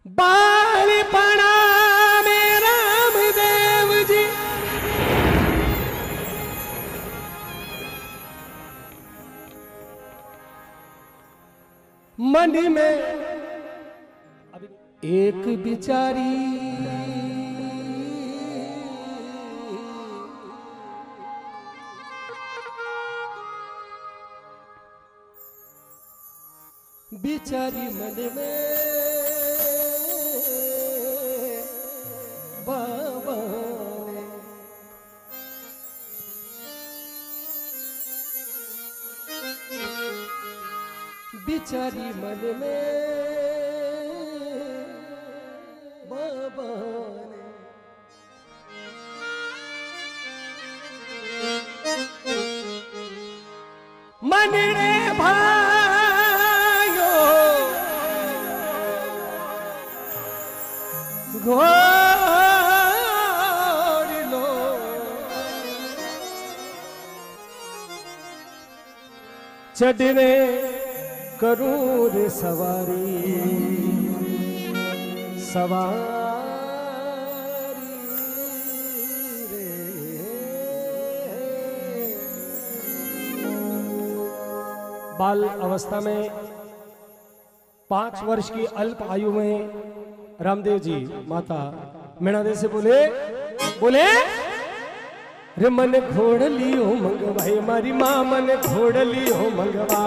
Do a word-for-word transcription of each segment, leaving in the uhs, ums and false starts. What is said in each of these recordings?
बालपणा में रामदेव जी मन में एक बिचारी बिचारी मन में बाबा ने बिचारी मन में बाबा ने मन रे भाइयो घोड़ लो चढ़ने करूं रे सवारी सवारी रे। बाल अवस्था में पांच वर्ष की अल्प आयु में रामदेव जी माता मीणादेवी से बोले बोले रे मन घोड़ लियो मंगवाई मारी माँ मन घोड़ लियो मंगवा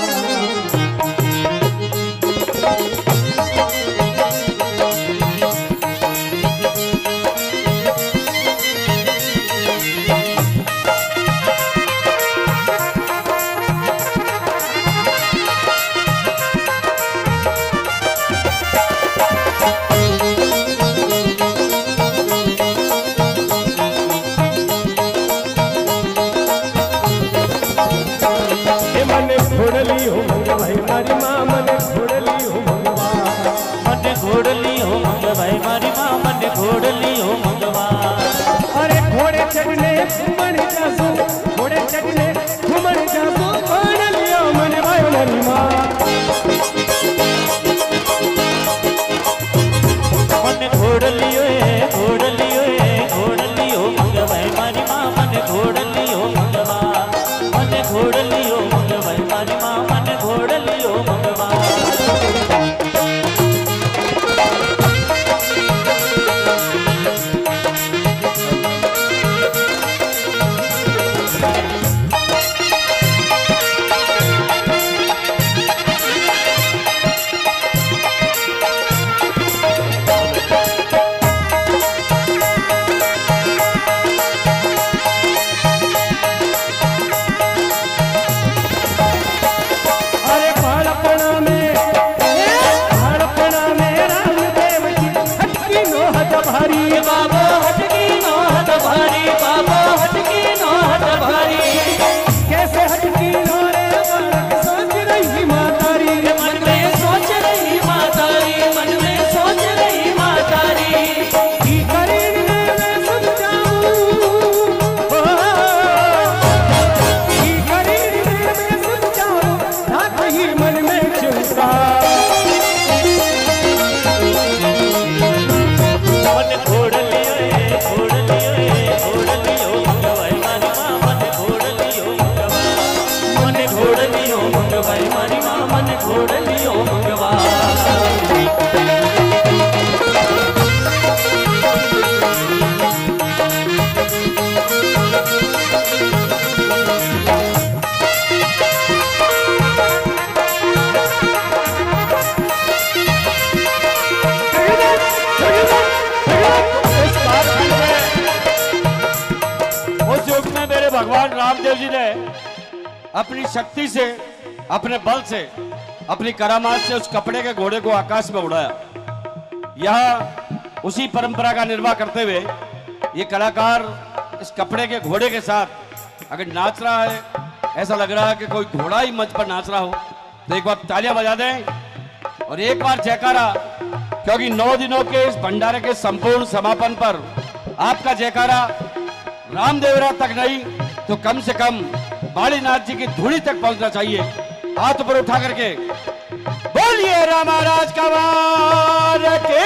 अरे घोड़े चढ़ने घूमन जासो घोड़े चढ़ने घूमन जासो घोड़ लियो मन भाई मारी माँ मन घोड़ लियो घोड़ लियो घोड़ लियो मंगवाई मारी माँ मन घोड़ लियो मंगवा मन घोड़ लियो मंगवाई मारी माँ मन घोड़ लियो मंगवा। भगवान रामदेव जी ने अपनी शक्ति से अपने बल से अपनी करामात से उस कपड़े के घोड़े को आकाश में उड़ाया। यह उसी परंपरा का निर्वाह करते हुए ये कलाकार इस कपड़े के घोड़े के साथ अगर नाच रहा है, ऐसा लग रहा है कि कोई घोड़ा ही मंच पर नाच रहा हो, तो एक बार तालियां बजा दें और एक बार जयकारा, क्योंकि नौ दिनों के इस भंडारे के संपूर्ण समापन पर आपका जयकारा रामदेवरा तक नहीं तो कम से कम बालीनाथ जी की धूड़ी तक पहुंचना चाहिए। हाथ ऊपर उठा करके बोलिए राम महाराज का वार की।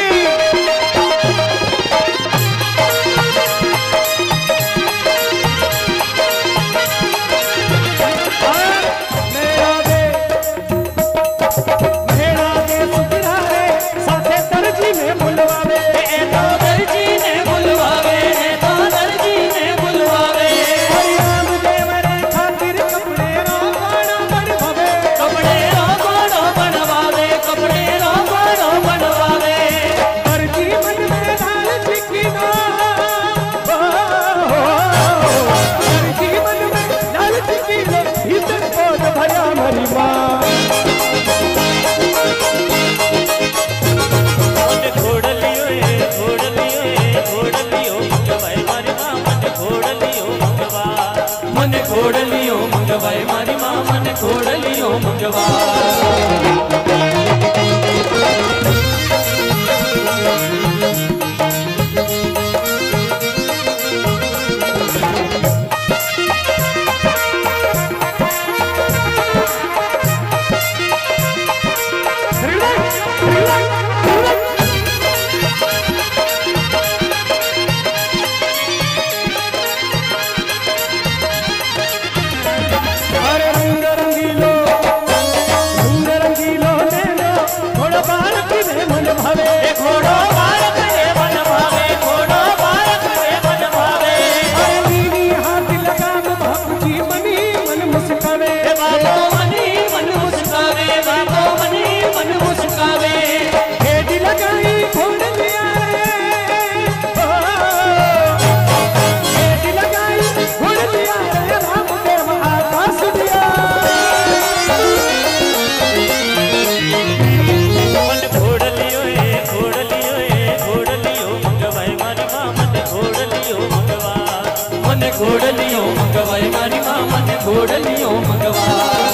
घोड़लियो मंगवाए मारी माँ मन घोड़लियो मंगवा। घोड़लियो मंगवाए मारी माँ मन घोड़लियो मंगवा।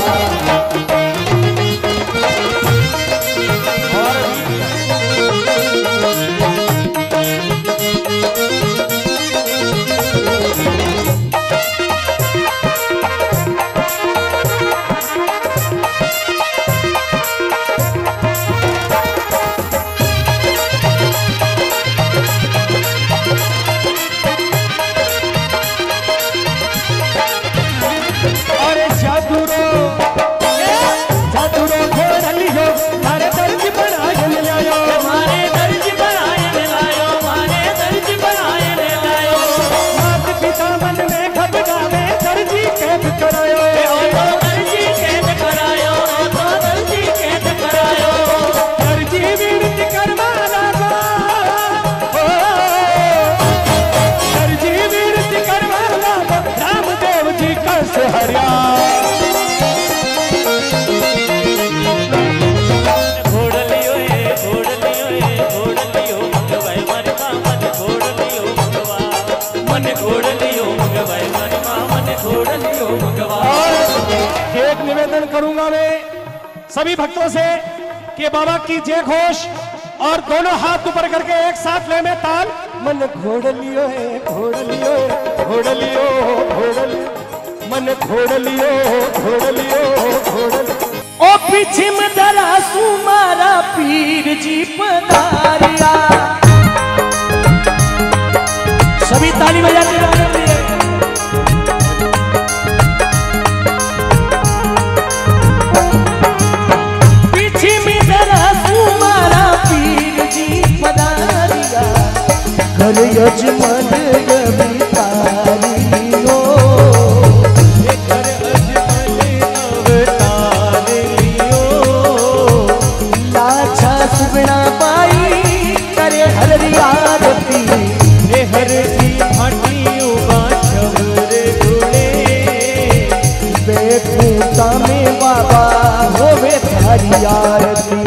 एक निवेदन करूंगा मैं सभी भक्तों से कि बाबा की जय घोष और दोनों हाथ ऊपर करके एक साथ ले में ताल। मन घोड़ लियो है घोड़ लियो घोड़ लियो घोड़ लियो मन घोड़ लियो घोड़ लियो घोड़ लियो। ओ पीछे में दरा सुमारा पीर जी पधारिया। सभी ताली बजाते रहिए। घर यजमान अवतारियो घर यजमान अवतारियो लाछा सुगना पाई करे हर आरती हे हर जी भाटियो बाछवर गुणे बेकूता में बाबा होवे थारी आरती।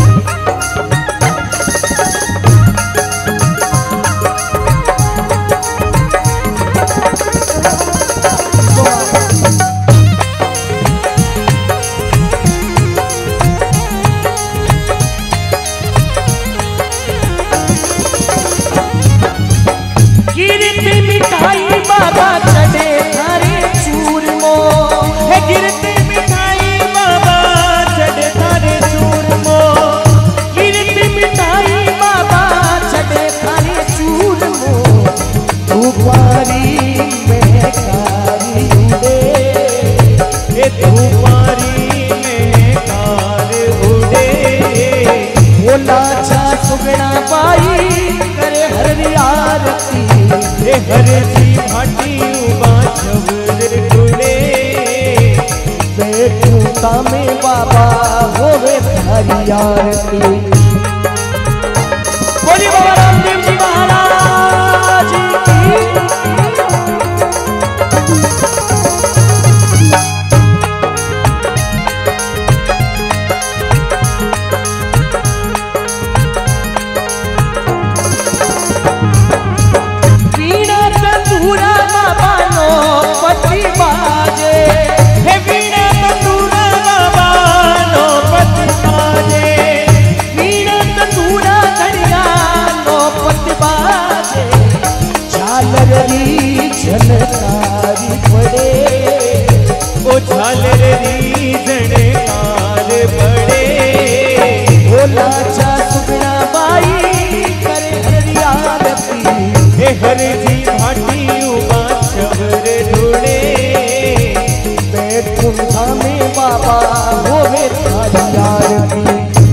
बाबा चढ़े थारे चूरमो, गिरते मिठाई बाबा चढ़े थारे चूर लाचा सुगना बाई करे हर आरती हे हर जी भाटी उबा छबर ढूले बैठू तामे बाबा होवे थारी आरती। बोली बाबा रामदेव जी महाराज की। वीणा तंदूरा बाबा नो पति बाजे हे वीणा तंदूरा बाबा नो पति बाजे वीणा तंदूरा धड़िया नो पति बाजे झालर री झनकारी पड़े ओ झालर री झनकार पड़े ओ लाचा सुगना बाई करे हरी आरती हे हर जी भाटी उबा छबर ढूले बैठू थामे बाबा होवे थारी आरती।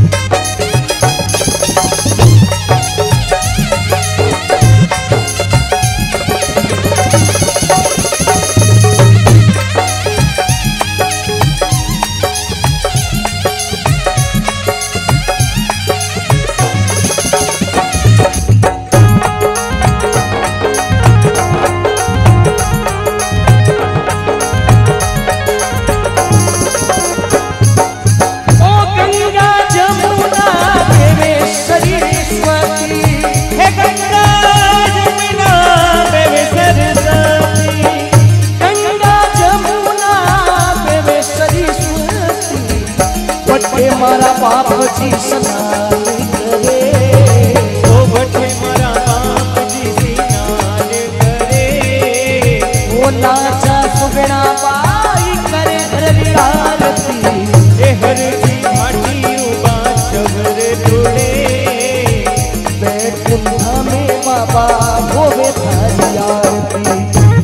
मारा बाप जी स्नान करे ओ बटे मारा बाप जी स्नान करे ओ लाचा सुगना बाई करे हरी आरती हे हर जी भाटी उबा छबर ढूले बैठू थामे बाबा होवे थारी आरती।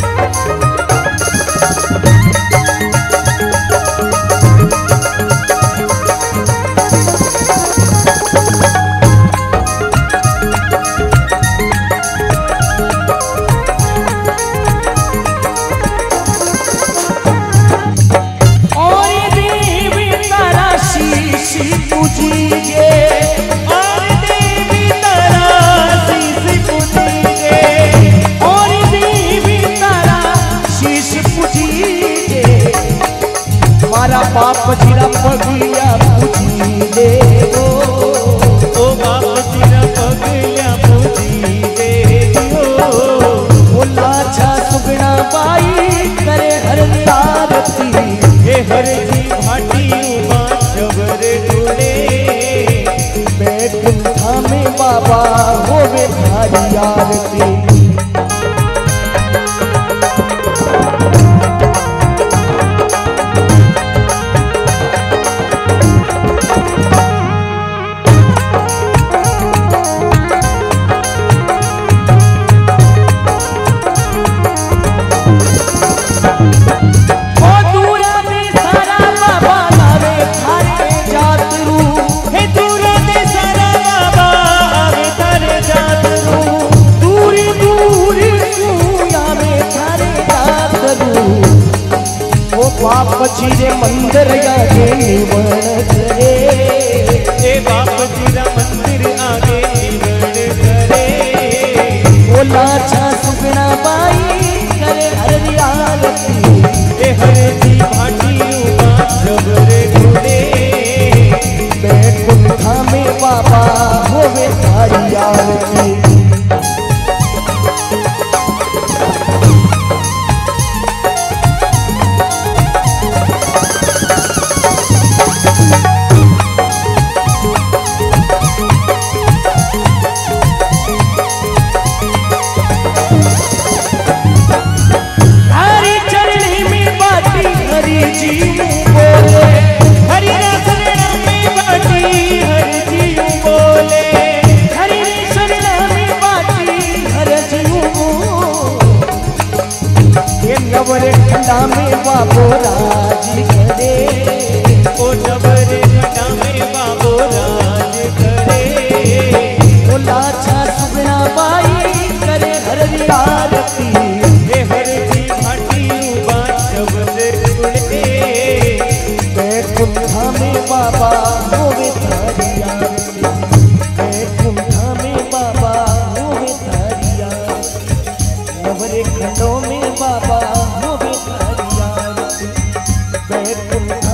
बाप जीरा पगिया पूजी दे ओ ओ बाप जीरा पगिया पूजी दे ओ ओ लाचा सुगना बाई करे हर आरती हे हर जी भाटी उबा छबर ढूले बैठू थामे बाबा होवे थारी आरती। बाप जी रे मंदिर आगे निवण करे हे बाप जी रा मंदिर आगे निवण करे ओ लाचा सुगना बाई करे हरी आरती हे हर जी भाटी उबा छबर ढूले बैठू थामे बाबा होवे थारी आरती। हरी जी बोले हरी रसना में बाटी हर जी बोले बाबा होवे थारी आरती, बैकुंठा में बाबा होवे थारी आरती, नवरे खंडों में बाबा होवे थारी आरती, बैकुंठा